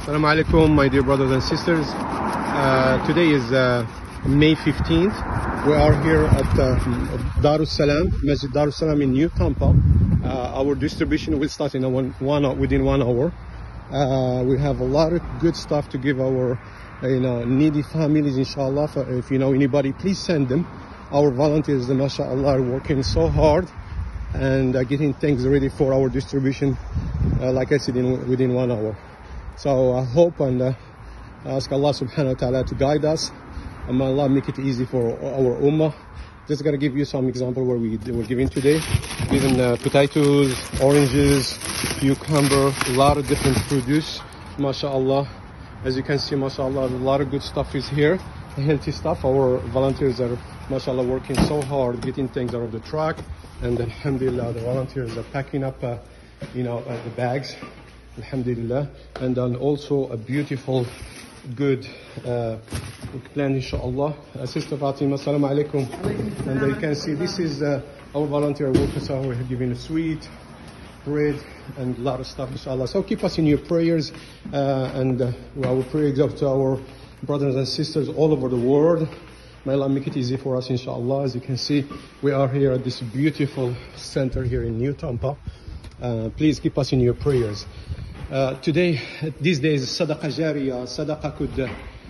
Assalamu alaikum, my dear brothers and sisters. Today is May 15th. We are here at Darus Salam, Masjid Darus Salam in New Tampa. Our distribution will start in within 1 hour. We have a lot of good stuff to give our needy families, inshallah. If you know anybody, please send them. Our volunteers, mashallah, are working so hard and getting things ready for our distribution, like I said, within 1 hour. So I hope and ask Allah subhanahu wa ta'ala to guide us, and may Allah make it easy for our ummah. Just gonna give you some example where we're giving today. Giving potatoes, oranges, cucumber, a lot of different produce, mashallah. As you can see, mashallah, a lot of good stuff is here, healthy stuff. Our volunteers are, mashallah, working so hard, getting things out of the truck, and alhamdulillah, the volunteers are packing up, the bags. Alhamdulillah. And then also a beautiful, good plan, inshallah. Sister Fatima, assalamu alaikum. And you can see this is our volunteer workers. So we're giving a sweet bread and a lot of stuff, inshallah. So keep us in your prayers, and our prayers up to our brothers and sisters all over the world. May Allah make it easy for us, inshallah. As you can see, we are here at this beautiful center here in New Tampa. Please keep us in your prayers. Today, these days, صدقة جارية, صدقة could,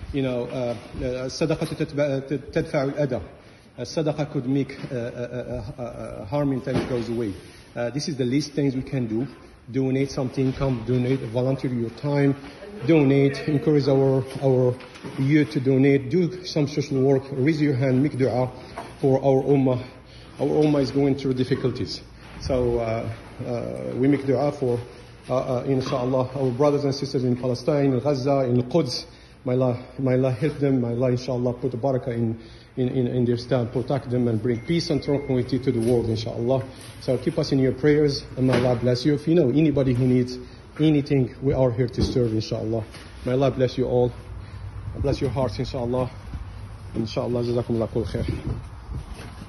صدقة تدفع الأذى. صدقة could make harm in time goes away. This is the least things we can do. Donate something, come donate, volunteer your time, donate, encourage our youth to donate, do some social work, raise your hand, make dua for our ummah. Our ummah is going through difficulties. So we make dua for, inshallah, our brothers and sisters in Palestine, in Gaza, in Quds. May Allah help them. May Allah, inshallah, put a barakah in their stand, protect them, and bring peace and tranquility to the world, inshallah. So keep us in your prayers, and may Allah bless you. If you know anybody who needs anything, we are here to serve, inshallah. May Allah bless you all. Bless your hearts, inshallah. Inshallah, jazakumullah kul khair.